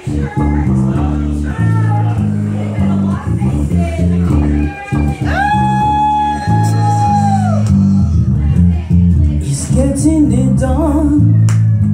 It's getting it done.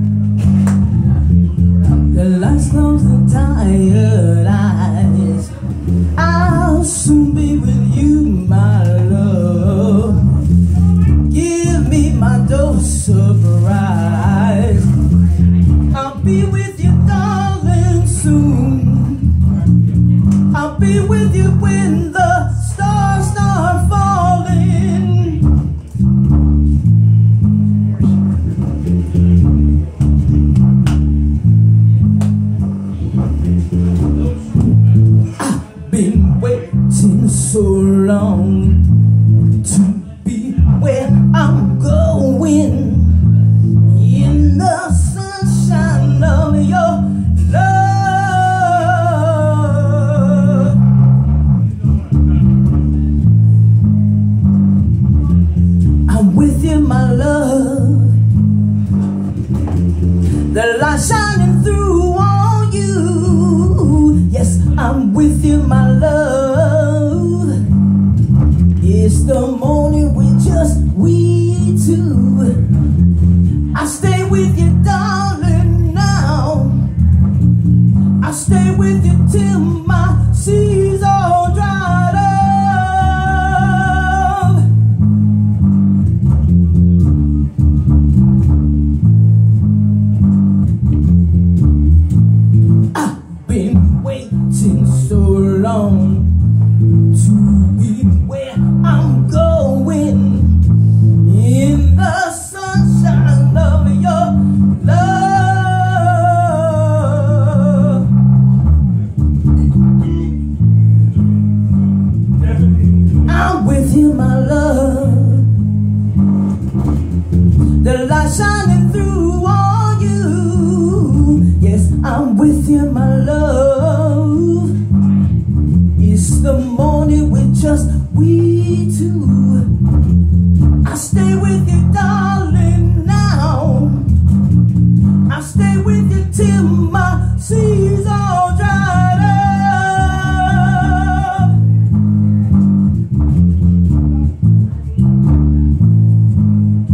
The lights close the tired eyes. I'll soon be with you, my love. Give me my dose of rise. I'll be with you, darling, soon. I'll be with you when the stars start falling. I've been waiting so long to be where I'm going, in the sunshine of your love. I'm with you, my love. The light shining through on you. Yes, I'm with you, my love. It's the morning with just we two. I stay with you, darling, now. I stay with you till my seas all dried up. I've been waiting so long to be where I'm going, in the sunshine of your love. I'm with you, my love. The light shining through on you. Yes, I'm with you, my love. It's the morning with just we two. I stay with you, darling, now. I stay with you till my seas all dried up.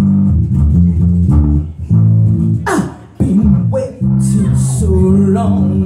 I've been waiting so long